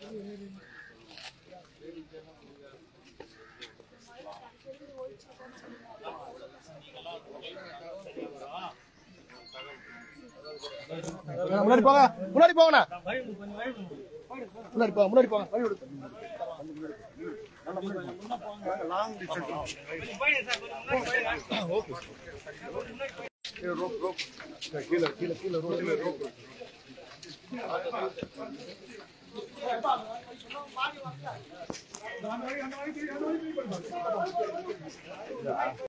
முன்னாடி போங்க, முன்னாடி போங்கண்ணா, முன்னாடி போங்க, முன்னாடி போங்க, வழி விடு. Long distance. Okay. Rope rope கீழே கீழே கீழே ரோப் ரோப்